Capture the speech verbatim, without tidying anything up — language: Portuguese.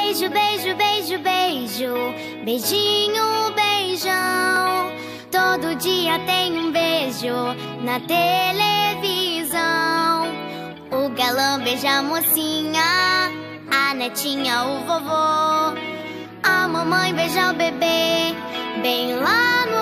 Beijo, beijo, beijo, beijo, beijinho, beijão. Todo dia tem um beijo na televisão. O galã beija a mocinha, a netinha o vovô, a mamãe beija o bebê, bem lá no